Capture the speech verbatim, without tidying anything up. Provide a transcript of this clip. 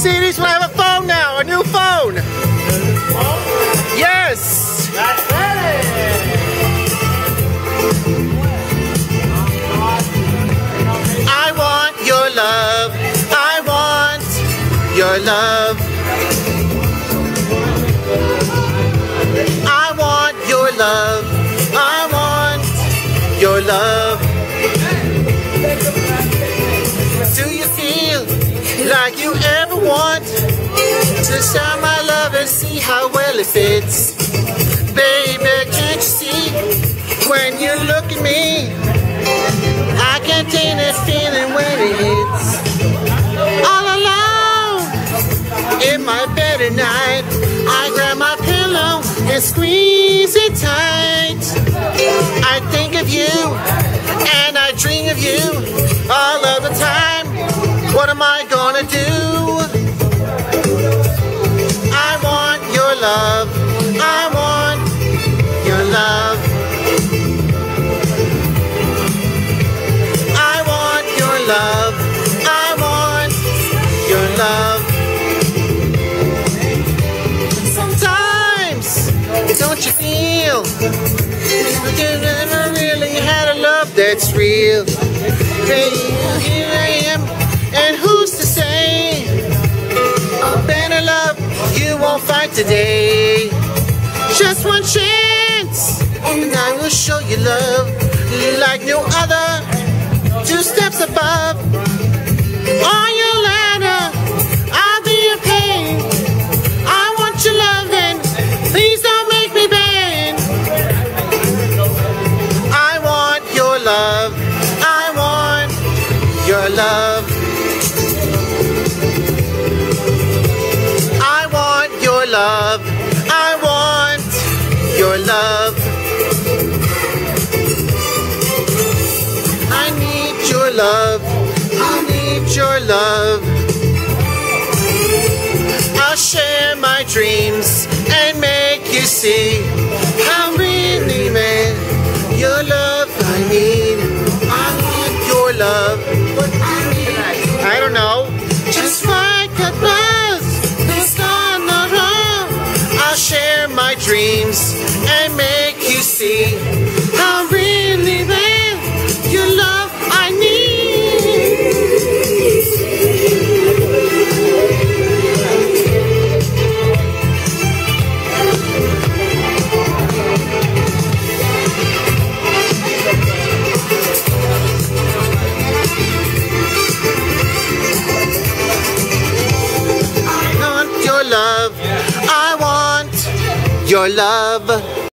see these when I have a phone now, a new phone. Yes. That's it. I want your love. I want your love. I want your love. I want your love. Do you feel like you ever want to share my love and see how well it fits? Baby, can't you see when you look at me? I can't take this feeling when it hits. All alone in my bed at night, I grab my pillow and squeeze it tight. I think of you and I dream of you all of the time. What am I gonna do? I want your love. I want your love. I want your love. I want your love. Sometimes, don't you feel like you never really had a love that's real? Hey, here I am, and who's to say a better love you won't find today? Just one chance, and I will show you love like no other. Two steps above on your ladder, I'll be a pain. I want your loving, please don't make me bend. I want your love. I want your love. I want your love. I want your love. I need your love. I need your love. I'll share my dreams and make you see how really man your love I need. I want your love. What I need, I don't know. Just like a buzz, this on the road. I'll share my dreams and make you see how really man your love I need. I want your love. I want your love.